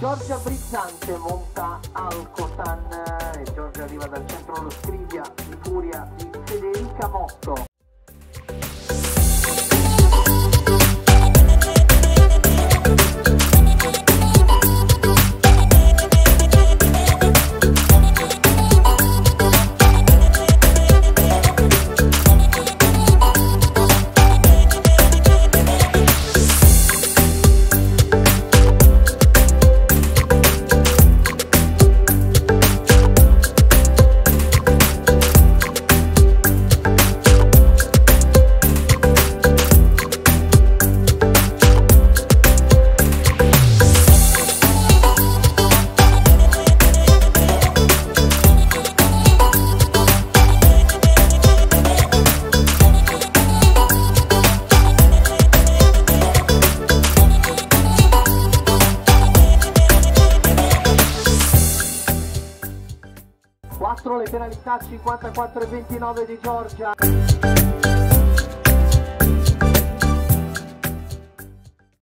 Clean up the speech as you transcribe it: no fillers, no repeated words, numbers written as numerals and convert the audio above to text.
Giorgia Brizzante monta al Cotan e Giorgia arriva dal centro lo Scrivia di Furia di Federica Motto. Le penalità 54 e 29 di Giorgia.